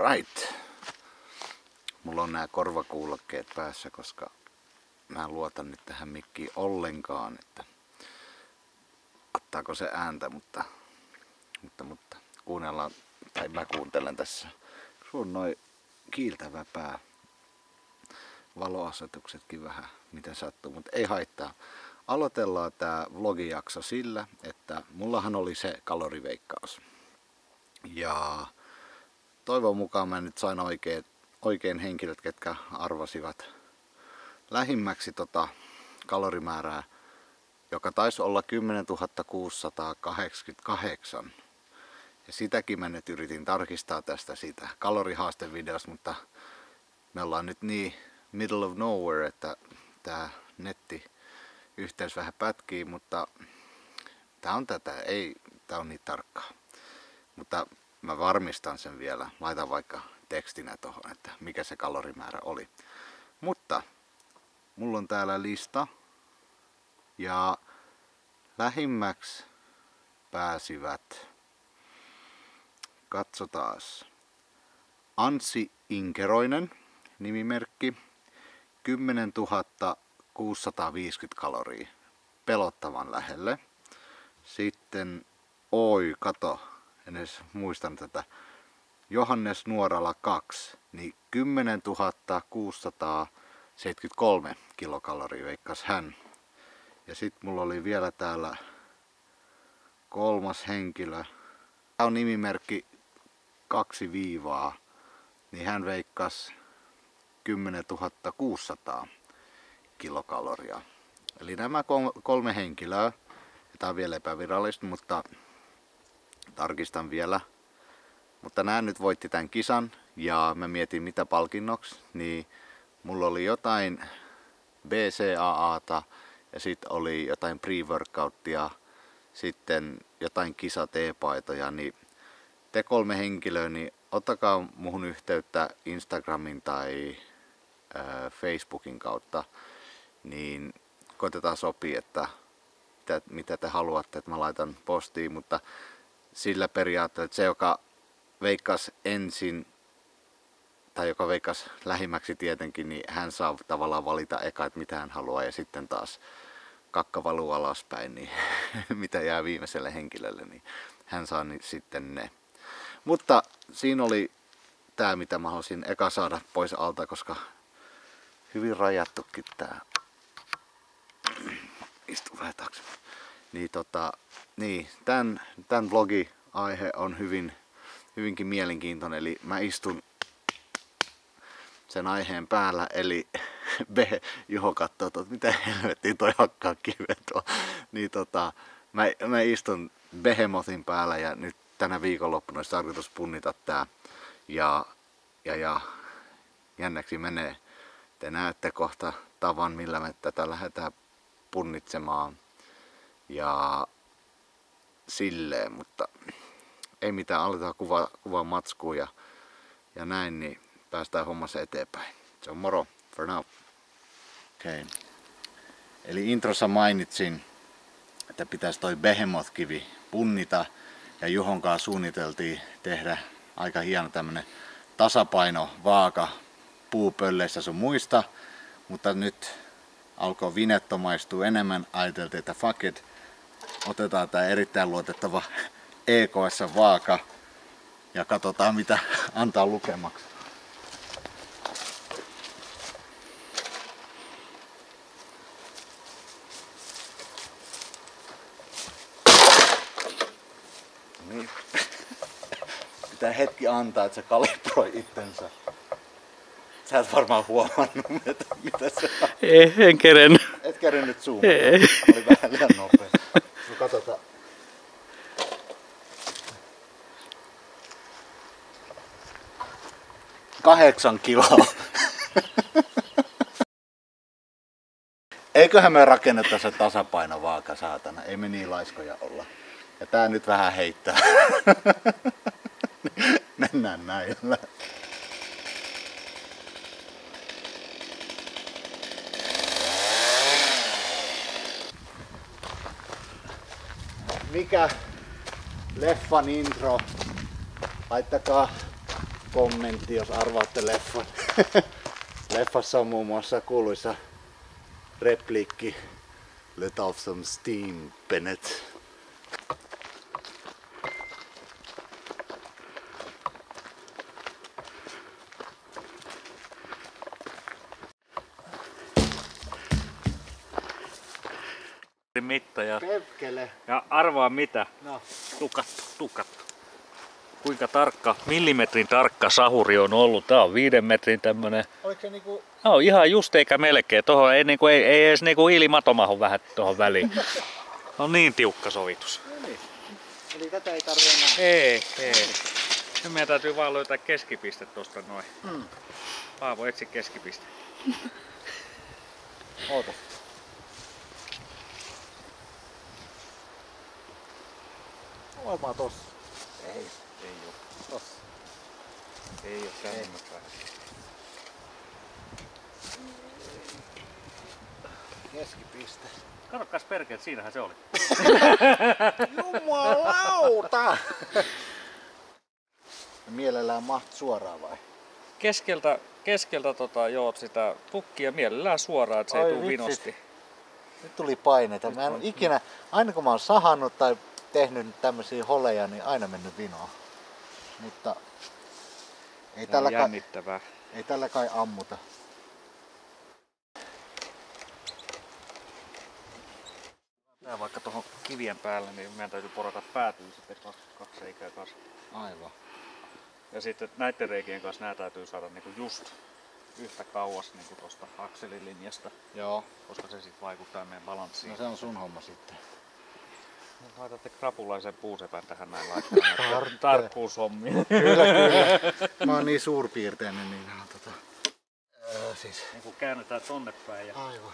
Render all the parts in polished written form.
Alright. Mulla on nämä korvakuulokkeet päässä, koska mä en luota nyt tähän mikkiin ollenkaan, että ottaako se ääntä, mutta kuunnellaan, tai mä kuuntelen tässä. Sulla on noin kiiltävä pää. Valoasetuksetkin vähän, miten sattuu, mutta ei haittaa. Aloitellaan tää vlogijakso sillä, että mullahan oli se kaloriveikkaus. Ja toivon mukaan mä nyt sain oikein henkilöt, ketkä arvasivat lähimmäksi kalorimäärää, joka taisi olla 10 688. Ja sitäkin mä nyt yritin tarkistaa tästä siitä kalorihaastevideosta, mutta me ollaan nyt niin middle of nowhere, että tää nettiyhteys vähän pätkii, mutta tää on tää on niin tarkkaa. Mutta mä varmistan sen vielä, laitan vaikka tekstinä tohon, että mikä se kalorimäärä oli. Mutta mulla on täällä lista ja lähimmäksi pääsivät, katsotaas, Anssi Inkeroinen nimimerkki, 10 650 kaloria, pelottavan lähelle. Sitten, en edes muistan tätä, Johannes Nuorala 2, niin 10 673 kilokaloria veikkas hän. Ja sitten mulla oli vielä täällä kolmas henkilö. Tää on nimimerkki 2 viivaa, niin hän veikkas 10 600 kilokaloria. Eli nämä kolme henkilöä. Tää on vielä epävirallista, mutta tarkistan vielä. Mutta nämä nyt voitti tämän kisan ja mä mietin mitä palkinnoksi, niin mulla oli jotain BCAAta ja sitten oli jotain pre-workouttia, sitten jotain kisa-teepaitoja, niin te kolme henkilöä, niin ottakaa muhun yhteyttä Instagramin tai Facebookin kautta, niin koitetaan sopia, että mitä te haluatte, että mä laitan postiin, mutta sillä periaatteella, että se joka veikkas ensin, tai joka veikkas lähimmäksi tietenkin, niin hän saa tavallaan valita eka, että mitä hän haluaa, ja sitten taas kakka valuu alaspäin, niin mitä jää viimeiselle henkilölle, niin hän saa sitten ne. Mutta siinä oli tää, mitä mä halusin eka saada pois alta, koska hyvin rajattukin tää. Istu vähän taakse. Niin, tän vlogi-aihe on hyvinkin mielenkiintoinen, eli mä istun sen aiheen päällä, eli Juho katsoo, että mitä helvettiä toi hakkaa kivet on. Niin mä istun Behemothin päällä ja nyt tänä viikonloppuna olisi tarkoitus punnita tää. Ja jännäksi menee. Te näette kohta tavan, millä me tätä lähdetään punnitsemaan. Ja silleen, mutta ei mitään, aletaan kuvaa matskua ja näin, niin päästään hommassa eteenpäin. Se on moro, for now. Okay. Eli introssa mainitsin, että pitäisi toi Behemoth-kivi punnita ja Juhon kanssa suunniteltiin tehdä aika hieno tämmönen tasapainovaaka puupölleissä sun muista, mutta nyt alkoi vinetto maistua enemmän, ajateltiin, että fuck it, otetaan tää erittäin luotettava EKS-vaaka ja katsotaan mitä antaa lukemaksi. Niin. Pitää hetki antaa, että se kalibroi itsensä. Sä et varmaan huomannut, mitä se on. Ei, en kerennyt. Et kerennyt zoomata. Oli vähän liian nopea. No katsotaan. $8 kiloa. Eiköhän me rakenneta se tasapainovaaka, saatana. Ei me niin laiskoja olla. Ja tää nyt vähän heittää. Mennään näillä. Mikä leffan intro? Laittakaa kommentti, jos arvaatte leffan. Leffassa on muun muassa kuuluisa repliikki Let off some steam, Bennett. Mittaja. Pepkele. Ja arvaa mitä? No. Tukattu. Kuinka tarkka, millimetrin tarkka sahuri on ollut? Tää on 5 metrin tämmönen. Oliko se niinku... No ihan just eikä melkein. Tohon ei edes niinku ilmato mahu vähän tohon väliin. On niin tiukka sovitus. No niin. Eli tätä ei tarvitse enää. Ei. Nyt meidän täytyy vaan löytää keskipiste tosta noin. Paavo, etsi keskipiste. Oota. Varmaan tossa. Ei oo. Tossa. Ei oo kämmöt vähän. Keskipiste. Katsokas perkeet, siinähän se oli. Jumalauta! Mielellään maht suoraan vai? Keskeltä joo, sitä tukkia mielellään suoraan, että se ei tuu vinosti. Nyt tuli paineita. Mä en ikinä, aina kun mä oon sahannut tai tehnyt tämmösiä holeja, niin aina mennyt vinoon. Mutta ei tällä kai ammuta. Tää vaikka tuohon kivien päälle, niin meidän täytyy porata päätyy sitten kaksi reikää kanssa. Aivan. Ja sitten näiden reikien kanssa nää täytyy saada niinku just yhtä kauas niinku tosta akselilinjasta. Joo. Koska se sit vaikuttaa meidän balanssiin. No se on sun homma sitten. Laitatte krapulaisen puusepän tähän näin laittaa tarkkuushommia. Kyllä. Mä oon niin suurpiirteinen, niin siis. Niin kun käännetään tonne päin ja... Aivan.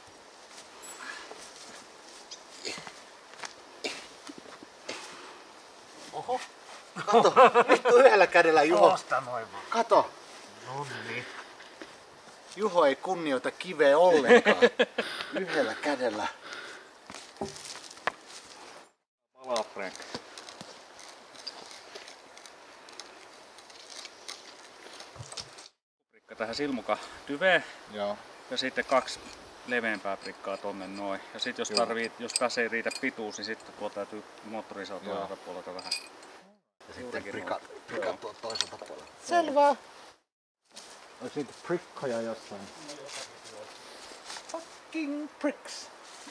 Oho. Kato, vittu yhdellä kädellä Juho. Tosta noin vaan. Kato. Nonni. Juho ei kunnioita kiveä ollenkaan. Yhdellä kädellä. Palaa Frank. Prikka tähän silmuka tyveen. Joo. Ja sitten 2 leveämpää prikkaa tonne noin. Ja sitten jos tässä ei riitä pituus, niin sitten tuo täytyy moottori saa toiselta puolelta vähän. Ja sitten prikat tuon toiselta puolelta. Selvä. Onko niitä prikkoja jossain? Fucking pricks.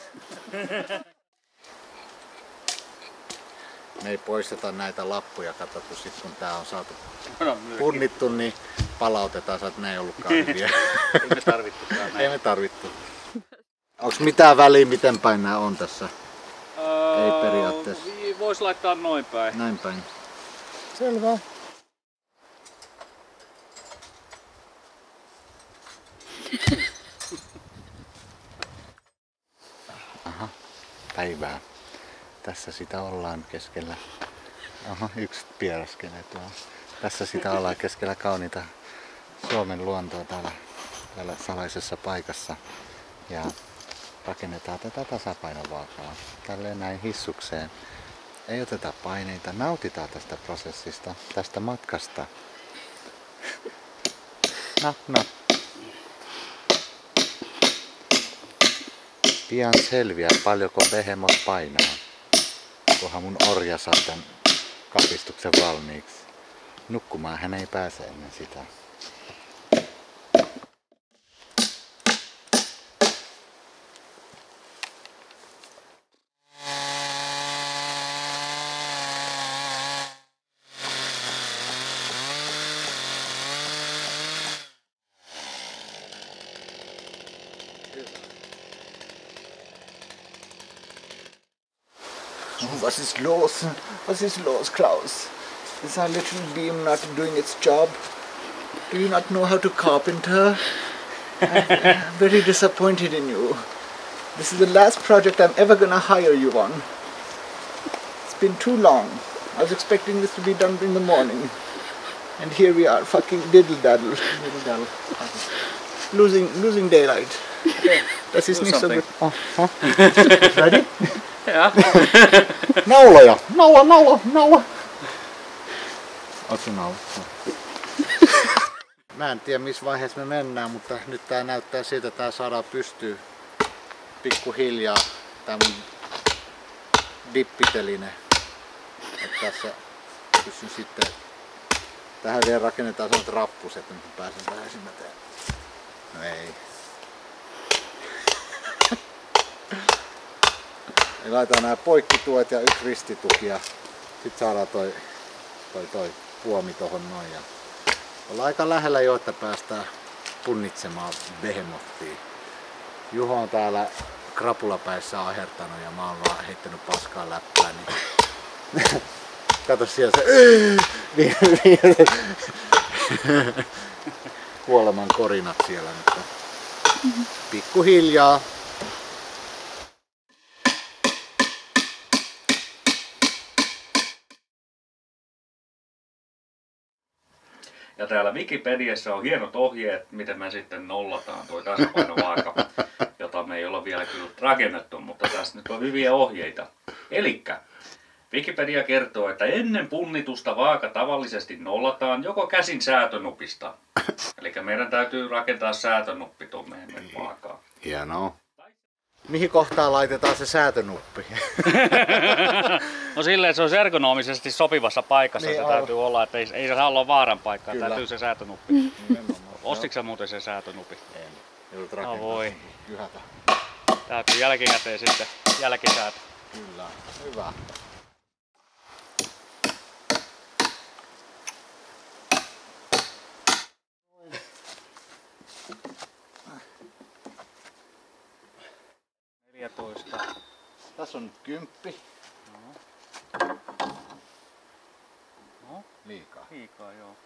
Me ei poisteta näitä lappuja, katsottu sit kun tää on saatu punnittu, niin palautetaan, että ne ei ollutkaan hyviä. Ei me tarvittukaan näin. Ei me tarvittu. Onks mitään väliä, miten päin nää on tässä? Ei periaatteessa. Vois laittaa noin päin. Näin päin. Selvä. Aha, päivää. Tässä sitä ollaan keskellä. Aha, yksi pieraskelee tuolla. Tässä sitä ollaan keskellä kauniita Suomen luontoa täällä salaisessa paikassa. Ja rakennetaan tätä tasapainovaakaa. Tälleen näin hissukseen. Ei oteta paineita, nautitaan tästä prosessista, tästä matkasta. No. Pian selviää paljonko Behemoth painaa, kunhan mun orja saa tän kapistuksen valmiiksi. Nukkumaan hän ei pääse ennen sitä. Was ist los? Was ist los, Klaus? Is our little beam not doing its job? Do you not know how to carpenter? I'm very disappointed in you. This is the last project I'm ever gonna hire you on. It's been too long. I was expecting this to be done in the morning. And here we are, fucking diddle-daddle. Losing daylight. Das ist nicht so good. Ready? Ja. Nauloja! Naula! Oot se naula? Mä en tiedä missä vaiheessa me mennään, mutta nyt tää näyttää siltä, että tää saadaan pystyy pikkuhiljaa. Tää mun dippiteline. Että tässä pystyn sitten. Tähän vielä rakennetaan sellaiset rappus, että nyt pääsen tähän sinne teen. No ei. Eli laitetaan nämä poikkituet ja yksi ristituki ja sit saadaan toi puomi tohon noin. Ja ollaan aika lähellä jo, että päästään punnitsemaan Behemothia. Juho on täällä krapulapäissä ahertanut ja mä oon vaan heittänyt paskaa läppää. Niin kato siellä se kuoleman korinat siellä nyt. Pikkuhiljaa. Ja täällä Wikipediassa on hienot ohjeet, miten me sitten nollataan tuo tasapainovaaka, jota me ei olla vielä kyllä rakennettu, mutta tässä nyt on hyviä ohjeita. Elikkä Wikipedia kertoo, että ennen punnitusta vaaka tavallisesti nollataan joko käsin säätönupista. Eli meidän täytyy rakentaa säätönuppi tuonne ennen vaakaa. Hienoa. Mihin kohtaan laitetaan se säätönuppi? No silleen, että se on ergonomisesti sopivassa paikassa, niin se täytyy olla, että ei se saa olla vaaran paikkaa, kyllä. täytyy se säätönuppi. Ostitko sä muuten sen säätönuppi? En. Joudut rakentaa voi. Jyhätä. Täytyy jälkikäteen sitten jälkisäätö. Kyllä, hyvä. Tässä on 10. No. Liikaa. Liikaa, joo.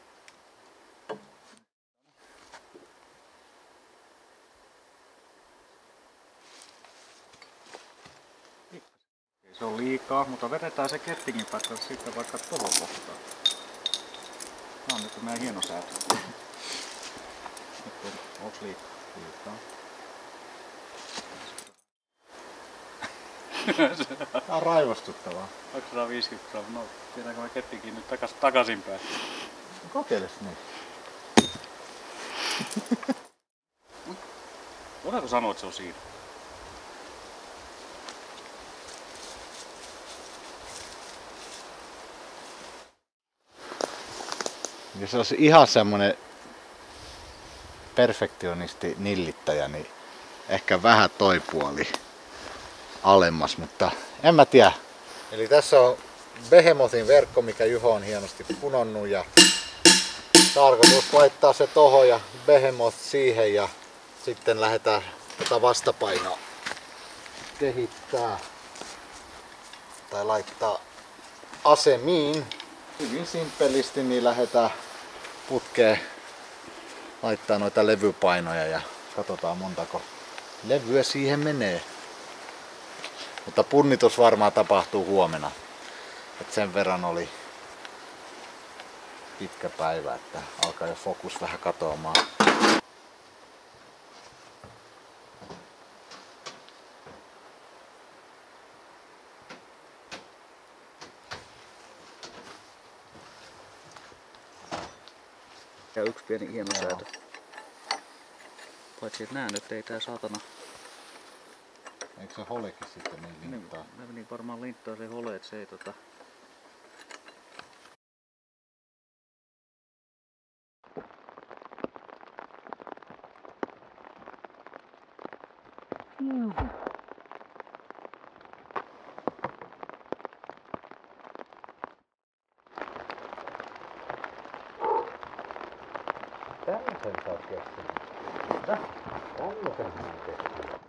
Se on liikaa, mutta vedetään se kettingin pätkä sitten vaikka tuohon kohtaan. Tää on nyt meidän hieno säätö. Onks liikaa? Liikaa. Tää on raivostuttavaa. 250 grammaa. No, tiedäänkö me kettinkin nyt takaisinpäin? Kokeiles niin. Voidaanko sanoa, että se on siinä? Jos olisi ihan semmonen perfektionisti nillittäjä, niin ehkä vähän toi puoli alemmas, mutta en mä tiedä. Eli tässä on Behemothin verkko, mikä Juho on hienosti punonnut ja tarkoitus laittaa se tohon ja Behemoth siihen ja sitten lähdetään tätä vastapainoa kehittää tai laittaa asemiin. Hyvin simppelisti niin lähdetään putkeen laittaa noita levypainoja ja katsotaan montako levyä siihen menee. Mutta punnitus varmaan tapahtuu huomenna. Et sen verran oli pitkä päivä, että alkaa jo fokus vähän katoamaan. Ja yksi pieni hieno säätö. Paitsi että nää nyt ei tää saatana. Eikö se holekin sitten niin linttaa? Ne meni varmaan linttaa se hole, et se ei Tämmösen sä oot keksinyt. Tämmösen sä oot keksinyt.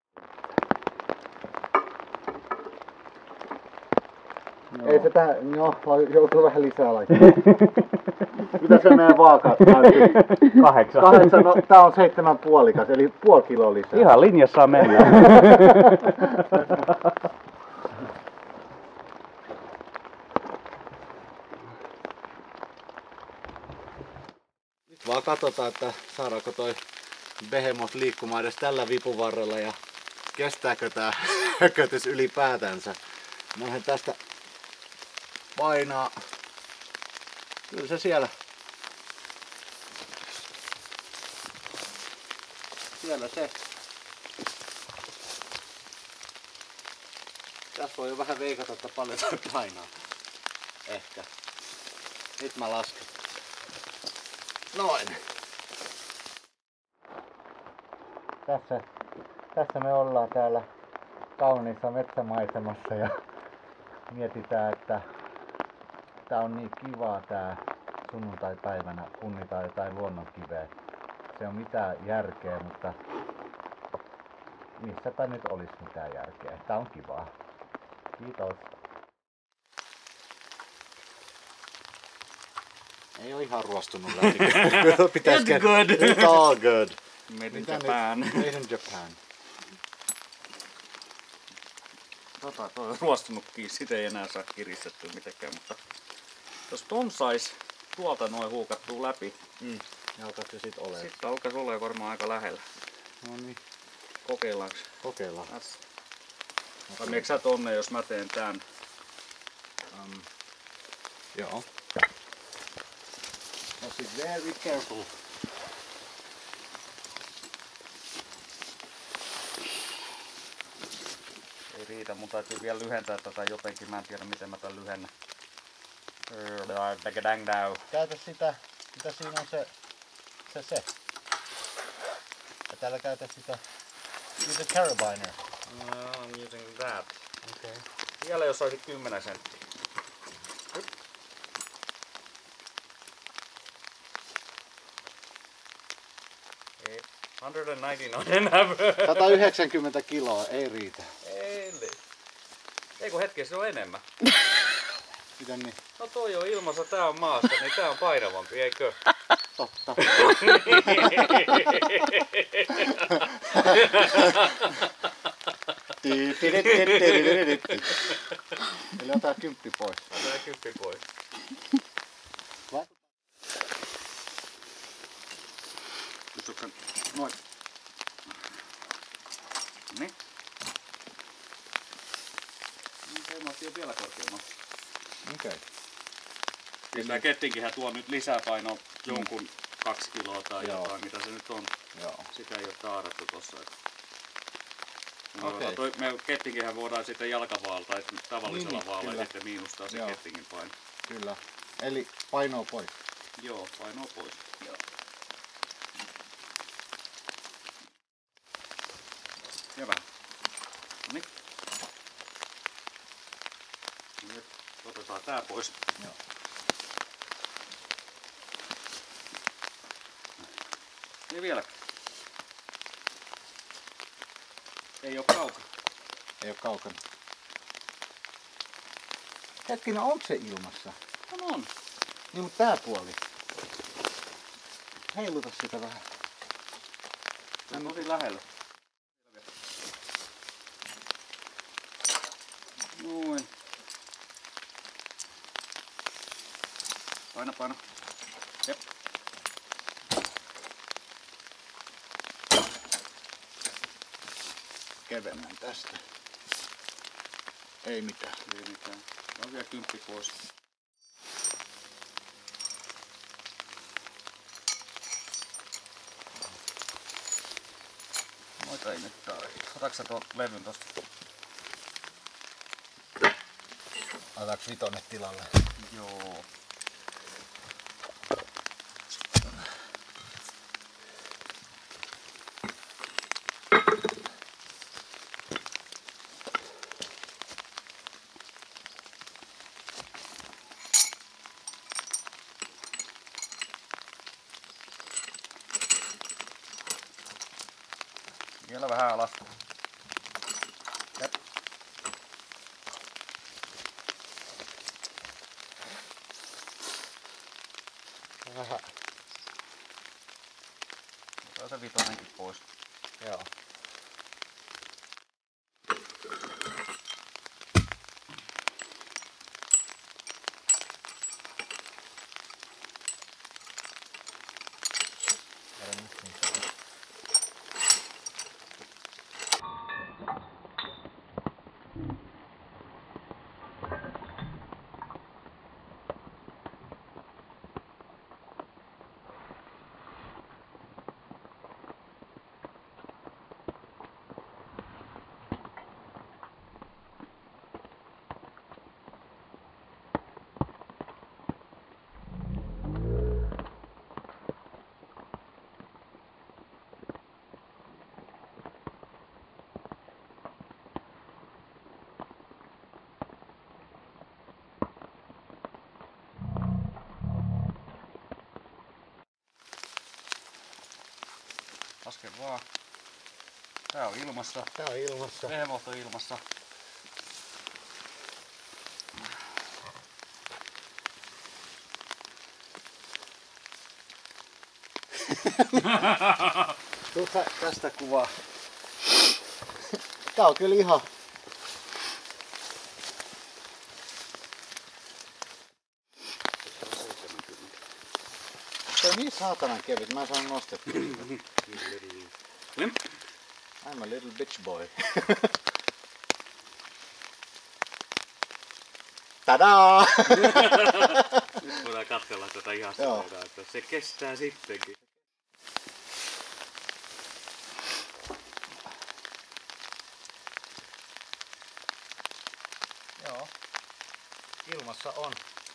No. Ei se tää, no, joutuu vähän lisää laittaa. Mitä se meidän vaakaat näytti? 8. 8, no tää on 7,5, eli puoli kiloa lisää. Ihan linjassa mennään. Nyt vaan katsotaan, että saadaanko toi Behemoth liikkumaan edes tällä vipuvarrella ja kestääkö tää hökötys ylipäätänsä. Mähän tästä painaa. Kyllä se siellä vielä se. Tässä voi jo vähän veikata, että paljon se painaa. Ehkä. Nyt mä lasken. Noin. Tässä me ollaan täällä kauniissa metsämaisemassa ja mietitään, että tää on niin kivaa tää sunnuntaipäivänä punnita jotain luonnonkiveä. Se on mitään järkeä, mutta missäpä nyt olisi mitään järkeä. Tää on kivaa. Kiitos. Ei oo ihan ruostunut läpi. It's good. It's all good. Made in Japan. Made in Japan. Toi on ruostunutkin, sitä ei enää saa kiristettyä mitenkään, mutta jos ton sais tuolta noin huukattua läpi, Ja alkaako se sit olemaan? sitten alkaisi olla varmaan aika lähellä. No niin, Kokeillaanko? kokeillaan. Vai meneekö sä tonne, jos mä teen tän? Joo. Must be very careful. Ei riitä, mun täytyy vielä lyhentää tätä jotenkin, mä en tiedä miten mä tän lyhennän. Käytä sitä, mitä siinä on se. Ja täällä käytä sitä, use a carabiner. I'm using that. Okay. Vielä jos olisi 10 senttiä. Ei, 199 enää. 190 kiloa, ei riitä. Ei kun hetki, se on enemmän. Mitä niin? No toi on ilmassa, tää on maasta, niin tää on painavampi, eikö? Totta. Eli otetaan 10 pois. Otetaan 10 pois. Pystytkö noin? Niin. Teematti on vielä korkeammalla. Okei. Siis tää kettinkinhän tuo nyt lisäpainoa jonkun 2 kiloa tai jotain, mitä se nyt on. Joo. Sitä ei oo taarattu tossa. Okei. Me kettinkinhän voidaan sitten jalkavaalta tai tavallisella Niin, vaalla kyllä. sitten miinustaa se Joo. kettingin paino. Kyllä. Eli painoa pois. Joo, painoa pois. Joo. Ja vähän. Noniin. Nyt otetaan tää pois. Joo. Ja vielä. Ei oo kaukana. Ei oo kaukana. Hetkinen, onko se ilmassa? On. Niin, mutta tää puoli. Heiluta sitä vähän. Se on tosi lähellä. Noin. Paina. Jep. Kevennän tästä. Ei mitään. Ei mitään. On vielä 10 pois. Noita ei nyt tarvitse. Otatko sä tuon levyn tosta? Otaks vitonen tilalle? Joo. Vielä vähän alas. Jep. Vähän. Otetaan se vitonenkin pois. Joo. Laske vaan. Tää on ilmassa. Tää on ilmassa. Behemoth on ilmassa. Tuutko tästä kuvaa? Tää on kyllä ihan... Se on niin saatanan kevyt, mä en saanut nostettua. I'm a little bitch boy. Tadaa! Nyt voidaan katsella tätä ihastuneita, että se kestää sittenkin. Joo. Ilmassa on.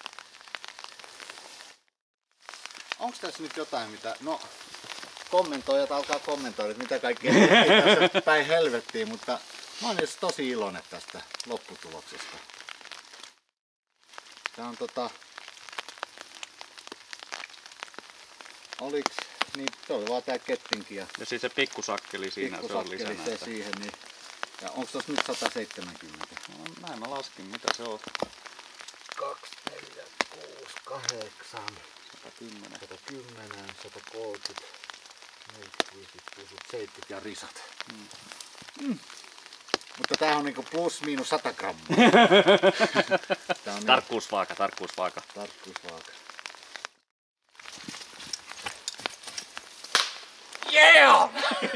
Onks tässä nyt jotain mitä... No, kommentoijat alkaa kommentoida, että mitä kaikkea ei tässä päin helvettiin, mutta mä oon tosi iloinen tästä lopputuloksesta. Tää on oliks... Niin, se oli vaan tää kettinki ja sitten se pikkusakkeli siinä, se on lisänä. se siihen, niin... Ja onks tossa nyt 170? No, näin mä laskin, mitä se on. 2, 4, 6, 8, 110. 110, 130, 40, 50, 70 ja risat. Mutta tää on niinku plus miinus 100 grammaa. Tää on Tarkkuusvaaka, tarkkuusvaaka. tarkkuusvaaka. Yeah!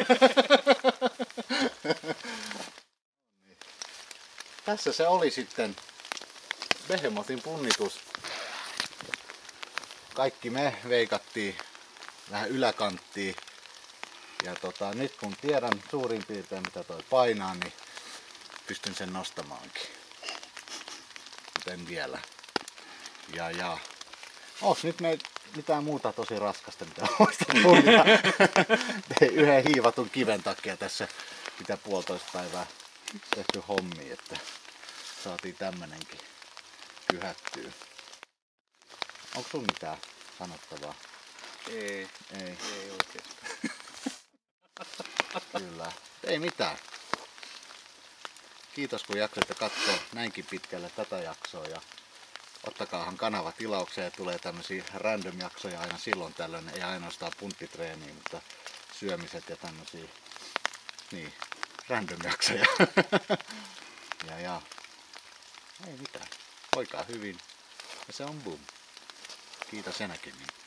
Tässä se oli sitten Behemothin punnitus. Kaikki me veikattiin vähän yläkanttiin. Ja nyt kun tiedän suurin piirtein mitä toi painaa, niin pystyn sen nostamaankin. Mutta en vielä. Ja onks nyt mitään muuta tosi raskasta mitä voisi punnita? Tein yhden hiivatun kiven takia tässä mitä 1,5 päivää tehty hommi, että saatiin tämmönenkin kyhättyä. Onko sun mitään sanottavaa? Ei oikeastaan. Kyllä. Ei mitään. Kiitos kun jaksoitte katsoa näinkin pitkälle tätä jaksoa ja ottakaahan kanava tilaukseen ja tulee tämmösiä random jaksoja aina silloin tällöin. Ei ainoastaan punttitreeniä, mutta syömiset ja tämmösiä niin, random jaksoja. ja. Ei mitään. Voikaa hyvin. Ja se on boom. Kiitos enäkin.